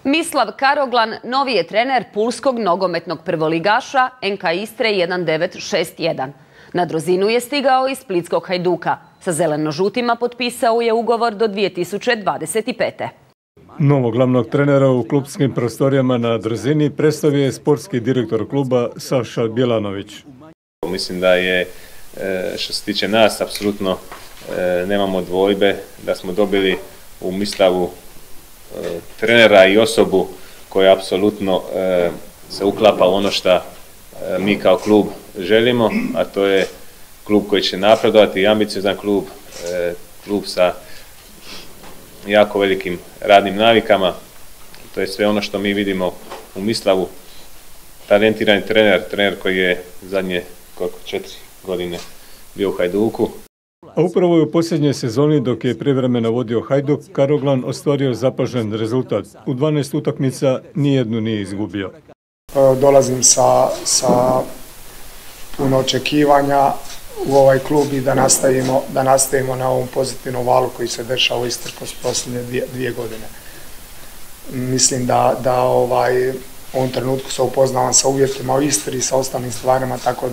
Mislav Karoglan novi je trener pulskog nogometnog prvoligaša NK Istre 1961. Na drozinu je stigao iz splitskog Hajduka. Sa zeleno-žutima potpisao je ugovor do 2025. Novog glavnog trenera u klupskim prostorijama na drozini predstavio je sportski direktor kluba Saša Bjelanović. Mislim da je, što se tiče nas, apsolutno nemamo dvojbe da smo dobili u Mislavu trenera i osobu koja apsolutno se uklapa u ono što mi kao klub želimo, a to je klub koji će napredovati i ambiciozan klub, klub sa jako velikim radnim navikama. To je sve ono što mi vidimo u Mislavu. Talentirani trener koji je zadnje 4 godine bio u Hajduku. A upravo je u posljednjoj sezoni, dok je privremeno vodio Hajduk, Karoglan ostvario zapažen rezultat. U 12 utakmica nijednu nije izgubio. Dolazim sa puno očekivanja u ovaj klub i da nastavimo na ovom pozitivnom valu koji se dešava u Istri kroz posljednje dvije godine. Mislim da u ovom trenutku se upoznavam sa uvjetima u Istri i sa ostalim stvarima, tako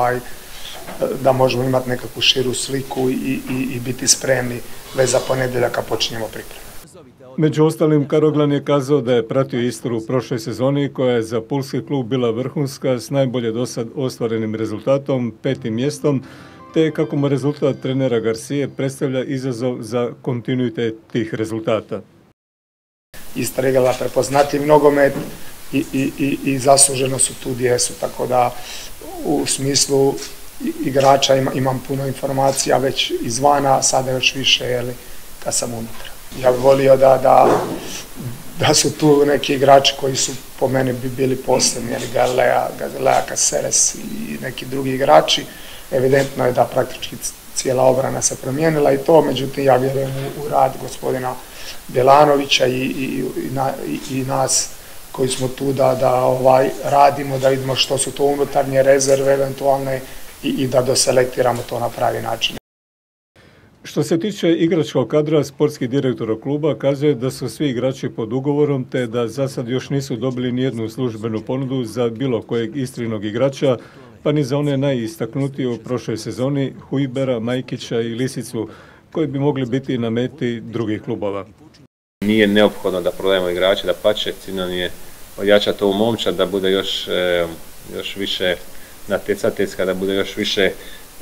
da možemo imati nekakvu širu sliku i biti spremni već za ponedjeljak kad počinjemo pripremu. Među ostalim, Karoglan je kazao da je pratio Istru u prošloj sezoni koja je za pulski klub bila vrhunska s najbolje dosad ostvarenim rezultatom, 5. mjestom, te kako mu rezultat trenera Garcije predstavlja izazov za kontinuitet tih rezultata. Istra je igrala prepoznatljiv nogomet i zasluženo su tu gdje su, tako da u smislu igrača imam puno informacija već izvana, sada još više kad sam unutra. Ja bih volio da su tu neki igrači koji su po meni bi bili posebni, Galilea, Caceres i neki drugi igrači. Evidentno je da praktički cijela obrana se promijenila i to, međutim ja vjerujem u rad gospodina Bjelanovića i nas koji smo tu da radimo, da vidimo što su to unutarnje rezerve eventualne i da doselektiramo to na pravi način. Što se tiče igračkog kadra, sportski direktor kluba kazuje da su svi igrači pod ugovorom te da za sad još nisu dobili nijednu službenu ponudu za bilo kojeg istrinog igrača, pa ni za one najistaknutije u prošloj sezoni, Hujbera, Majkića i Lisicu, koji bi mogli biti na meti drugih klubova. Nije neophodno da prodajemo igrače, da pače, cilj nam je ojačati ovu momčad, da bude još više natjecateljska, da bude još više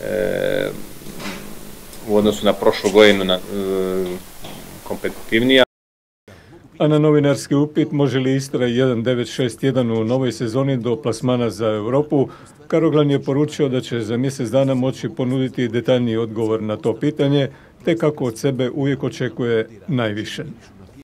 u odnosu na prošlu godinu kompetitivnija. A na novinarski upit može li Istra 1961 u novoj sezoni do plasmana za Europu, Karoglan je poručio da će za mjesec dana moći ponuditi detaljniji odgovor na to pitanje, te kako od sebe uvijek očekuje najviše.